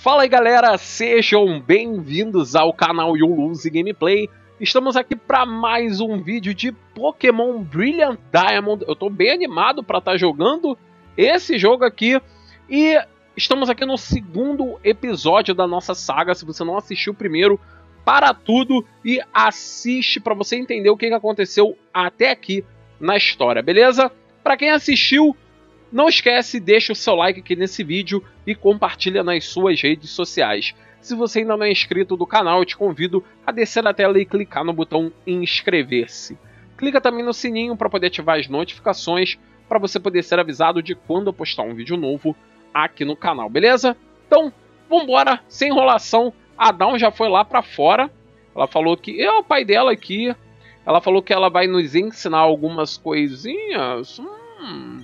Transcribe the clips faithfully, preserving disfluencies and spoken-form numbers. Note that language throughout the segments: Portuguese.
Fala aí galera, sejam bem-vindos ao canal YouLose Gameplay. Estamos aqui para mais um vídeo de Pokémon Brilliant Diamond. Eu estou bem animado para estar jogando esse jogo aqui. E estamos aqui no segundo episódio da nossa saga. Se você não assistiu o primeiro, para tudo e assiste para você entender o que aconteceu até aqui na história, beleza? Para quem assistiu, não esquece, deixa o seu like aqui nesse vídeo e compartilha nas suas redes sociais. Se você ainda não é inscrito do canal, eu te convido a descer na tela e clicar no botão inscrever-se. Clica também no sininho para poder ativar as notificações, para você poder ser avisado de quando eu postar um vídeo novo aqui no canal, beleza? Então, vambora, sem enrolação. A Dawn já foi lá para fora. Ela falou que... É o pai dela aqui. Ela falou que ela vai nos ensinar algumas coisinhas. Hum...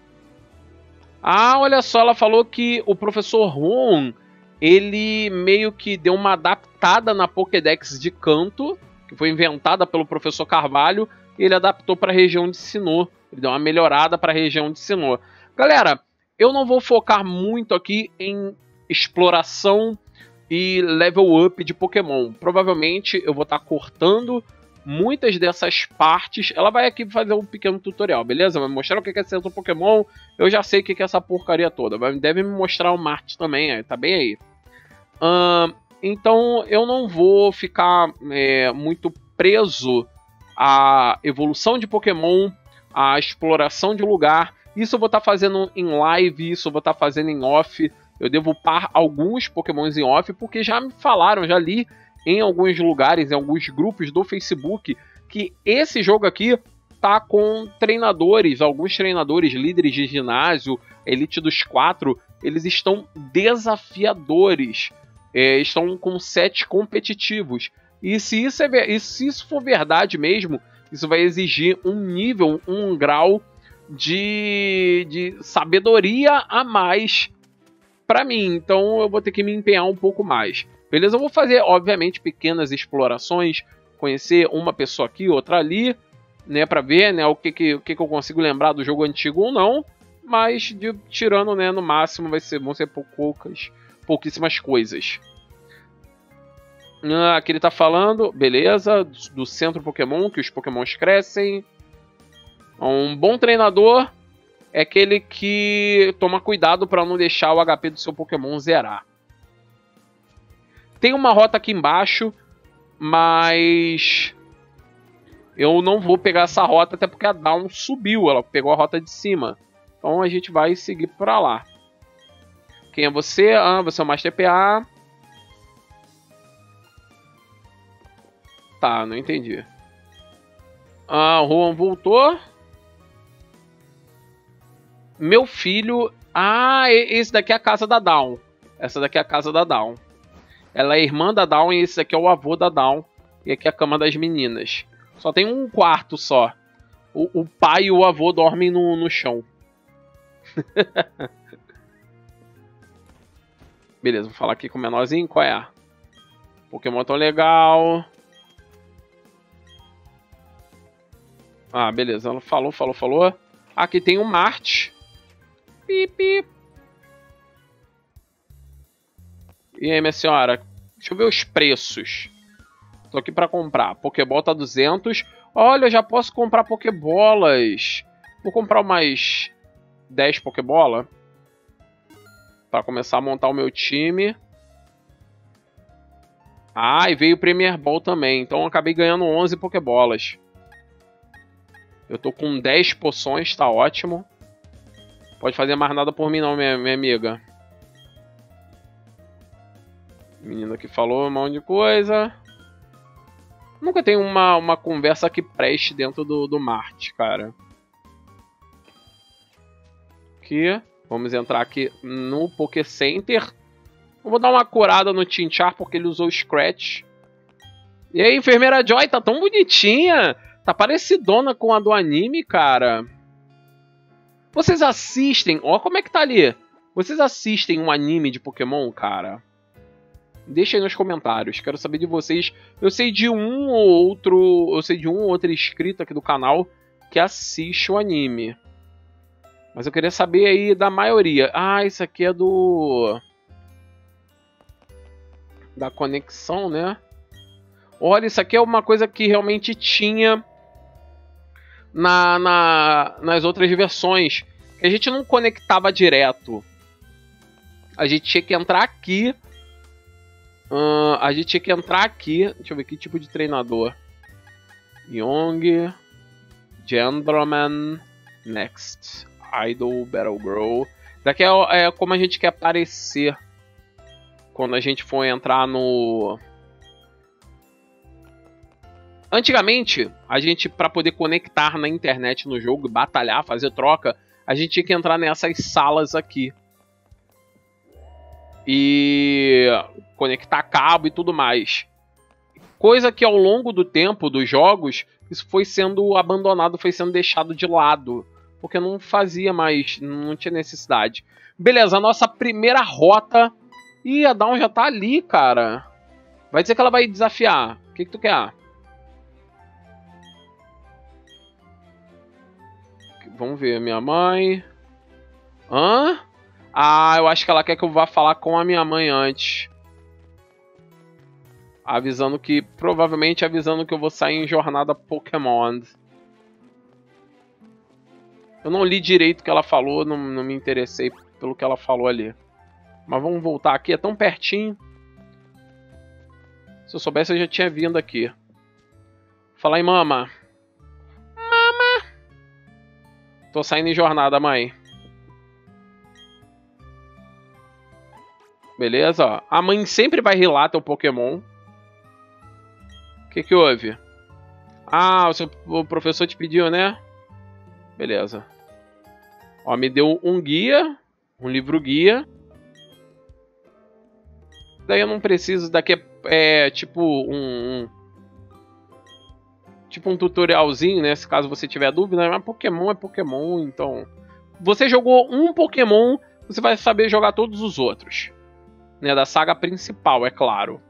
Ah, olha só, ela falou que o professor Ron, ele meio que deu uma adaptada na Pokédex de Kanto, que foi inventada pelo professor Carvalho, e ele adaptou para a região de Sinnoh. Ele deu uma melhorada para a região de Sinnoh. Galera, eu não vou focar muito aqui em exploração e level up de Pokémon. Provavelmente eu vou estar cortando muitas dessas partes. Ela vai aqui fazer um pequeno tutorial, beleza? Vai mostrar o que é ser um Pokémon. Eu já sei o que é essa porcaria toda. Deve me mostrar o Marte também, tá bem aí. Uh, então eu não vou ficar é, muito preso à evolução de Pokémon, à exploração de lugar. Isso eu vou estar fazendo em live, isso eu vou estar fazendo em off. Eu devo upar alguns Pokémons em off, porque já me falaram, já li em alguns lugares, em alguns grupos do Facebook, que esse jogo aqui tá com treinadores, alguns treinadores, líderes de ginásio, Elite dos quatro, eles estão desafiadores, é, estão com sets competitivos. E se isso, é, e se isso for verdade mesmo, isso vai exigir um nível, um grau de, de sabedoria a mais para mim. Então eu vou ter que me empenhar um pouco mais. Beleza? Eu vou fazer, obviamente, pequenas explorações, conhecer uma pessoa aqui, outra ali, né, para ver, né, o que que, o que que eu consigo lembrar do jogo antigo ou não, mas de, tirando, né, no máximo vai ser, vão ser poucas, pouquíssimas coisas. Ah, aqui ele tá falando, beleza, do, do centro Pokémon, que os Pokémons crescem. Um bom treinador é aquele que toma cuidado para não deixar o H P do seu Pokémon zerar. Tem uma rota aqui embaixo, mas eu não vou pegar essa rota, até porque a Dawn subiu, ela pegou a rota de cima. Então a gente vai seguir para lá. Quem é você? Ah, você é o Master P A. Tá, não entendi. Ah, o Juan voltou. Meu filho... Ah, esse daqui é a casa da Dawn. Essa daqui é a casa da Dawn. Ela é irmã da Dawn e esse aqui é o avô da Dawn. E aqui é a cama das meninas. Só tem um quarto só. O, o pai e o avô dormem no, no chão. Beleza, vou falar aqui com o menorzinho. Qual é? Pokémon tão legal. Ah, beleza. Ela falou, falou, falou. Aqui tem um Marte. Pip, pip. E aí, minha senhora? Deixa eu ver os preços. Tô aqui pra comprar. Pokéball tá duzentos. Olha, eu já posso comprar Pokébolas. Vou comprar mais dez Pokébola. Pra começar a montar o meu time. Ah, e veio o Premier Ball também. Então eu acabei ganhando onze Pokébolas. Eu tô com dez poções, tá ótimo. Pode fazer mais nada por mim não, minha, minha amiga. Menina que falou um monte de coisa. Nunca tem uma, uma conversa que preste dentro do, do Marte, cara. Aqui. Vamos entrar aqui no Poké Center. Eu vou dar uma curada no Chinchar porque ele usou o Scratch. E aí, enfermeira Joy, tá tão bonitinha. Tá parecidona com a do anime, cara. Vocês assistem... Ó como é que tá ali. Vocês assistem um anime de Pokémon, cara? Deixa aí nos comentários, quero saber de vocês. Eu sei de um ou outro, eu sei de um ou outro inscrito aqui do canal que assiste o anime. Mas eu queria saber aí da maioria. Ah, isso aqui é do... da conexão, né? Olha, isso aqui é uma coisa que realmente tinha na, na, nas outras versões. A gente não conectava direto. A gente tinha que entrar aqui. Uh, a gente tinha que entrar aqui. Deixa eu ver que tipo de treinador. Young. Gentleman. Next. Idol. Battlegrow. Daqui é, é como a gente quer aparecer quando a gente for entrar no... Antigamente, a gente, para poder conectar na internet no jogo, batalhar, fazer troca, a gente tinha que entrar nessas salas aqui. E conectar cabo e tudo mais. Coisa que ao longo do tempo dos jogos, isso foi sendo abandonado, foi sendo deixado de lado. Porque não fazia mais, não tinha necessidade. Beleza, a nossa primeira rota... Ih, a Dawn já tá ali, cara. Vai dizer que ela vai desafiar. O que, que tu quer? Vamos ver, minha mãe. Hã? Ah, eu acho que ela quer que eu vá falar com a minha mãe antes. Avisando que... Provavelmente avisando que eu vou sair em jornada Pokémon. Eu não li direito o que ela falou, não, não me interessei pelo que ela falou ali. Mas vamos voltar aqui, é tão pertinho. Se eu soubesse, eu já tinha vindo aqui. Falar em mama. Mama. Tô saindo em jornada, mãe. Beleza, ó. A mãe sempre vai rilar teu Pokémon. O que que houve? Ah, o, seu, o professor te pediu, né? Beleza. Ó, me deu um guia. Um livro guia. Daí eu não preciso, daqui é, é tipo um, um... Tipo um tutorialzinho, né? Se caso você tiver dúvida, mas Pokémon é Pokémon, então... Você jogou um Pokémon, você vai saber jogar todos os outros. Né? Da saga principal, é claro.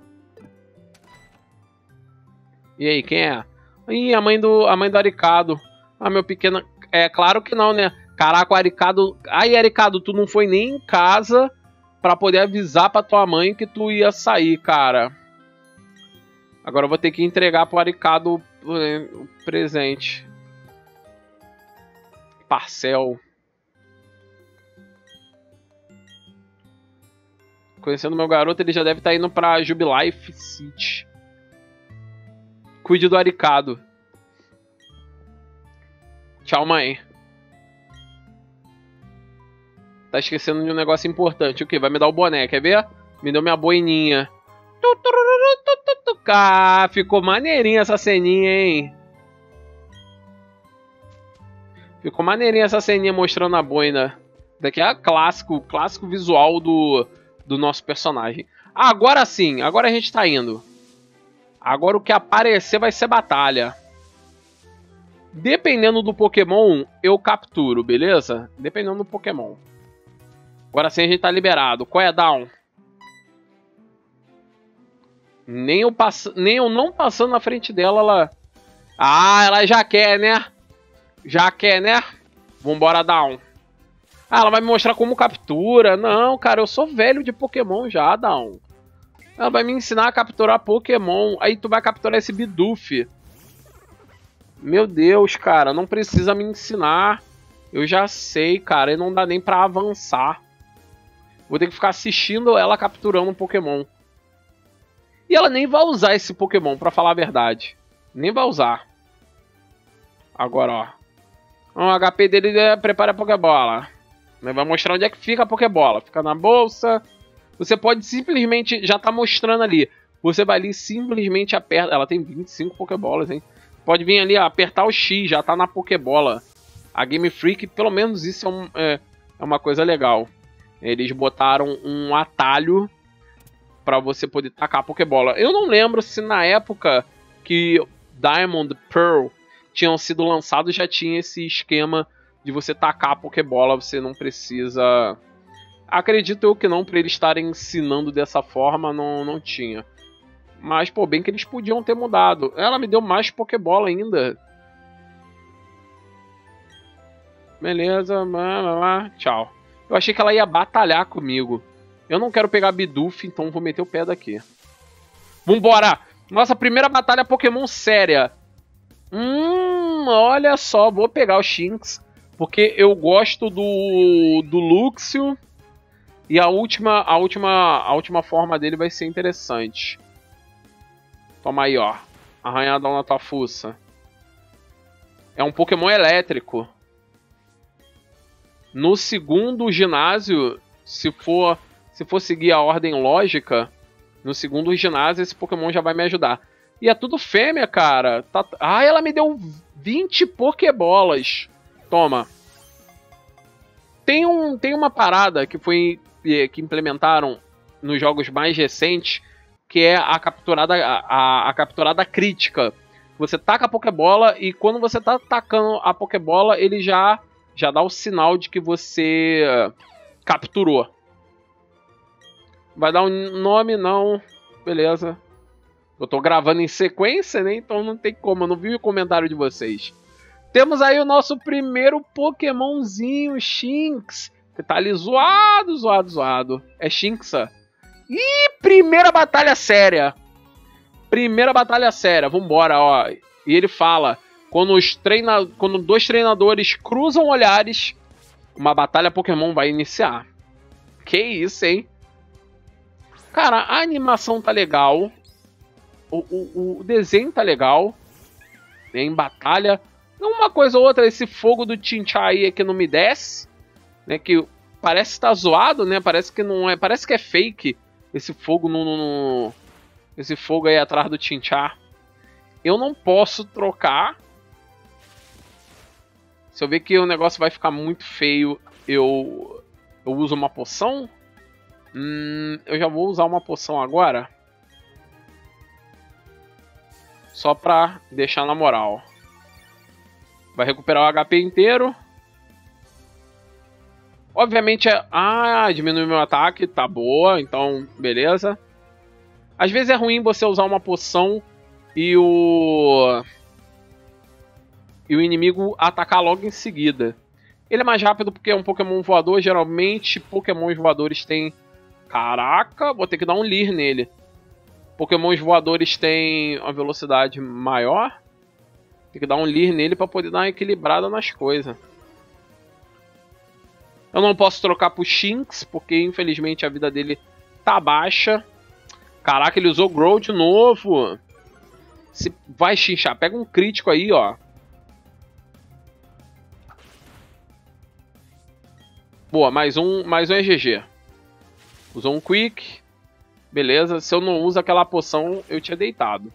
E aí, quem é? Ih, a mãe do, a mãe do Aricado. Ah, meu pequeno... É claro que não, né? Caraca, o Aricado... Aí, Aricado, tu não foi nem em casa... Pra poder avisar pra tua mãe que tu ia sair, cara. Agora eu vou ter que entregar pro Aricado o presente. Parcel. Conhecendo meu garoto, ele já deve estar indo pra Jubilife City. Cuide do Aricado. Tchau, mãe. Tá esquecendo de um negócio importante. O que? Vai me dar o boné, quer ver? Me deu minha boininha. Ah, ficou maneirinha essa ceninha, hein? Ficou maneirinha essa ceninha mostrando a boina. Daqui é clássico, clássico visual do, do nosso personagem. Agora sim, agora a gente tá indo. Agora o que aparecer vai ser batalha. Dependendo do Pokémon, eu capturo, beleza? Dependendo do Pokémon. Agora sim a gente tá liberado. Qual é, Dawn? Nem eu, pass... Nem eu não passando na frente dela, ela... Ah, ela já quer, né? Já quer, né? Vambora, Dawn. Ah, ela vai me mostrar como captura. Não, cara, eu sou velho de Pokémon já, Dawn. Ela vai me ensinar a capturar Pokémon. Aí tu vai capturar esse Bidoof. Meu Deus, cara, não precisa me ensinar. Eu já sei, cara, e não dá nem pra avançar. Vou ter que ficar assistindo ela capturando um Pokémon. E ela nem vai usar esse Pokémon, pra falar a verdade. Nem vai usar. Agora, ó. O H P dele é prepara a Pokébola. Vai mostrar onde é que fica a Pokébola. Fica na bolsa. Você pode simplesmente... Já tá mostrando ali. Você vai ali simplesmente aperta... Ela tem vinte e cinco Pokébolas, hein? Pode vir ali, ó, apertar o X. Já tá na Pokébola. A Game Freak, pelo menos isso é, um, é, é uma coisa legal. Eles botaram um atalho pra você poder tacar a Pokébola. Eu não lembro se na época que Diamond Pearl tinham sido lançados já tinha esse esquema de você tacar a Pokébola. Você não precisa... Acredito eu que não, pra eles estarem ensinando dessa forma, não, não tinha. Mas, pô, bem que eles podiam ter mudado. Ela me deu mais Pokébola ainda. Beleza, tchau. Eu achei que ela ia batalhar comigo. Eu não quero pegar Bidoof, então vou meter o pé daqui. Vambora! Nossa primeira batalha Pokémon séria. Hum, olha só, vou pegar o Shinx. Porque eu gosto do, do Luxio. E a última, a, última, a última forma dele vai ser interessante. Toma aí, ó. Arranhadão na tua fuça. É um Pokémon elétrico. No segundo ginásio, se for, se for seguir a ordem lógica, no segundo ginásio esse Pokémon já vai me ajudar. E é tudo fêmea, cara. Tá... Ah, ela me deu vinte Pokébolas. Toma. Tem, um, tem uma parada que foi que implementaram nos jogos mais recentes, que é a capturada, a, a capturada crítica. Você taca a Pokébola e quando você tá tacando a Pokébola, ele já, já dá o sinal de que você capturou. Vai dar um nome? Não. Beleza. Eu tô gravando em sequência, né? Então não tem como, eu não vi o comentário de vocês. Temos aí o nosso primeiro Pokémonzinho, Shinx. Que tá ali zoado, zoado, zoado. É Shinxa. Ih, primeira batalha séria. Primeira batalha séria, vambora, ó. E ele fala, quando, os treina... quando dois treinadores cruzam olhares, uma batalha Pokémon vai iniciar. Que isso, hein? Cara, a animação tá legal. O, o, o desenho tá legal. Em batalha. Uma coisa ou outra, esse fogo do Chinchá aí é que não me desce. Né, que parece estar tá zoado, né? Parece que não é. Parece que é fake. Esse fogo no, no, no esse fogo aí atrás do Chinchá. Eu não posso trocar. Se eu ver que o negócio vai ficar muito feio, eu eu uso uma poção. Hum, eu já vou usar uma poção agora. Só pra deixar na moral. Vai recuperar o H P inteiro. Obviamente, é... ah, diminui meu ataque, tá boa, então, beleza. Às vezes é ruim você usar uma poção e o... E o inimigo atacar logo em seguida. Ele é mais rápido porque é um Pokémon voador, geralmente Pokémons voadores têm... Caraca, vou ter que dar um Leer nele. Pokémons voadores têm uma velocidade maior. Tem que dar um Leer nele pra poder dar uma equilibrada nas coisas. Eu não posso trocar pro Shinx, porque infelizmente a vida dele tá baixa. Caraca, ele usou Grow de novo. Se vai chinchar, pega um crítico aí, ó. Boa, mais um, mais um E G G. Usou um Quick. Beleza, se eu não uso aquela poção, eu tinha deitado.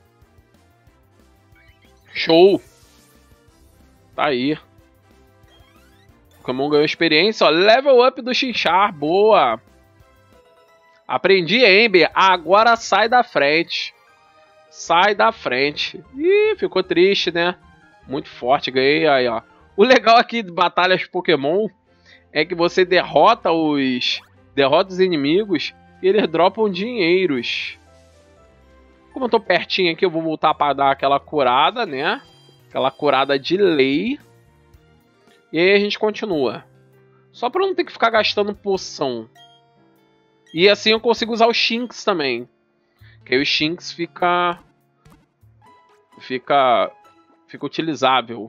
Show! Tá aí. Pokémon ganhou experiência, ó. Level up do Chinchar, boa. Aprendi, Ember. Agora sai da frente. Sai da frente. Ih, ficou triste, né? Muito forte, ganhei aí, ó. O legal aqui de batalhas Pokémon é que você derrota os... Derrota os inimigos e eles dropam dinheiros. Como eu tô pertinho aqui, eu vou voltar pra dar aquela curada, né? Aquela curada de lei. E aí a gente continua. Só pra não ter que ficar gastando poção. E assim eu consigo usar o Shinx também. Que aí o Shinx fica... Fica... Fica utilizável.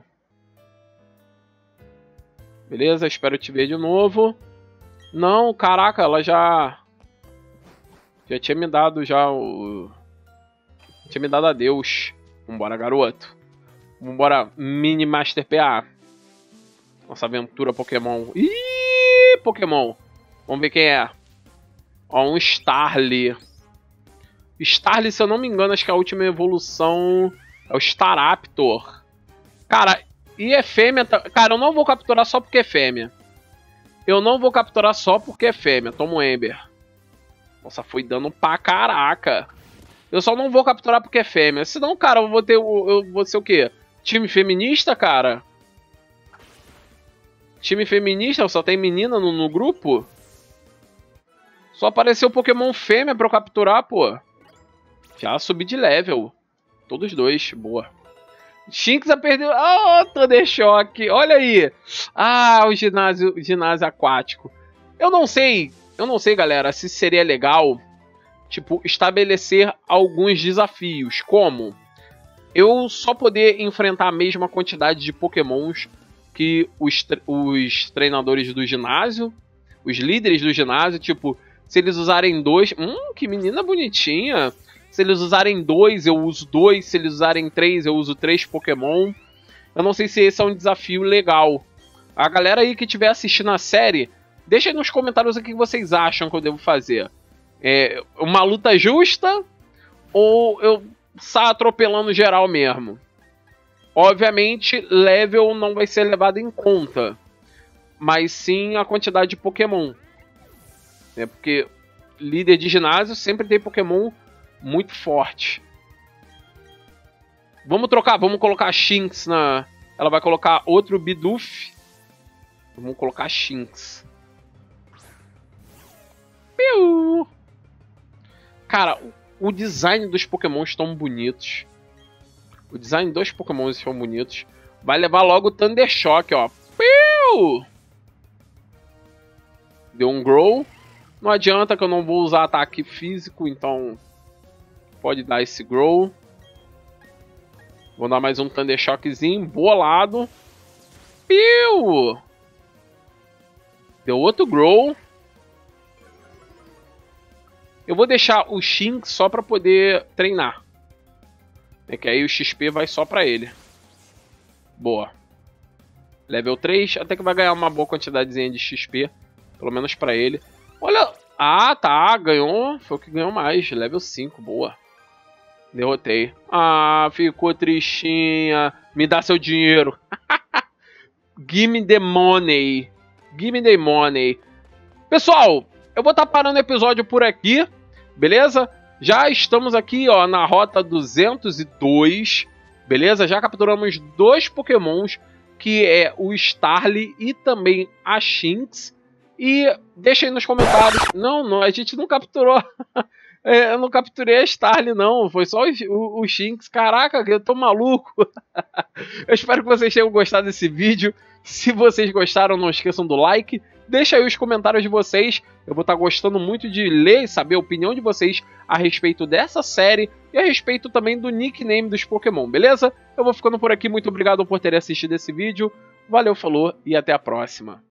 Beleza, espero te ver de novo. Não, caraca, ela já... Já tinha me dado já o... Tinha me dado adeus. Vambora, garoto. Vambora, Mini Master P A. Nossa aventura Pokémon. Ih, Pokémon. Vamos ver quem é. Ó, um Starly. Starly, se eu não me engano, acho que a última evolução é o Staraptor. Cara, e é fêmea. Cara, eu não vou capturar só porque é fêmea. Eu não vou capturar só porque é fêmea. Toma um Ember. Nossa, foi dando pra caraca. Eu só não vou capturar porque é fêmea. Senão, cara, eu vou ter o. Eu vou ser o quê? Time feminista, cara? Time feminista? Só tem menina no, no grupo? Só apareceu Pokémon fêmea pra eu capturar, pô. Já subi de level. Todos dois, boa. Shinx já perdeu. Oh, Thundershock. Olha aí. Ah, o ginásio, ginásio aquático. Eu não sei. Eu não sei, galera, se seria legal tipo, estabelecer alguns desafios, como eu só poder enfrentar a mesma quantidade de pokémons que os, tre os treinadores do ginásio, os líderes do ginásio, tipo, se eles usarem dois... Hum, que menina bonitinha! Se eles usarem dois, eu uso dois. Se eles usarem três, eu uso três Pokémon. Eu não sei se esse é um desafio legal. A galera aí que estiver assistindo a série, deixa aí nos comentários o que vocês acham que eu devo fazer. É uma luta justa ou eu saio atropelando geral mesmo? Obviamente, level não vai ser levado em conta, mas sim a quantidade de Pokémon. É porque líder de ginásio sempre tem Pokémon muito forte. Vamos trocar, vamos colocar a Shinx na... Ela vai colocar outro Bidoof. Vamos colocar a Shinx. Piu! Cara, o design dos Pokémon estão bonitos. O design dos Pokémon estão bonitos. Vai levar logo o Thunder Shock, ó. Piu! Deu um Grow. Não adianta que eu não vou usar ataque físico, então pode dar esse Grow. Vou dar mais um Thunder Shockzinho bolado. Piu! Deu outro Grow. Eu vou deixar o Shinx só para poder treinar. É que aí o X P vai só para ele. Boa. Level três, até que vai ganhar uma boa quantidadezinha de X P. Pelo menos para ele. Olha... Ah, tá, ganhou. Foi o que ganhou mais. Level cinco, boa. Derrotei. Ah, ficou tristinha. Me dá seu dinheiro. Gimme the money. Gimme the money. Pessoal, eu vou estar parando o episódio por aqui. Beleza? Já estamos aqui, ó, na rota duzentos e dois. Beleza? Já capturamos dois Pokémons. Que é o Starly e também a Shinx. E deixa aí nos comentários. Não, não, a gente não capturou. Eu não capturei a Starly, não. Foi só o, o, o Shinx. Caraca, eu tô maluco. Eu espero que vocês tenham gostado desse vídeo. Se vocês gostaram, não esqueçam do like. Deixa aí os comentários de vocês. Eu vou estar gostando muito de ler e saber a opinião de vocês a respeito dessa série e a respeito também do nickname dos Pokémon, beleza? Eu vou ficando por aqui. Muito obrigado por terem assistido esse vídeo. Valeu, falou e até a próxima.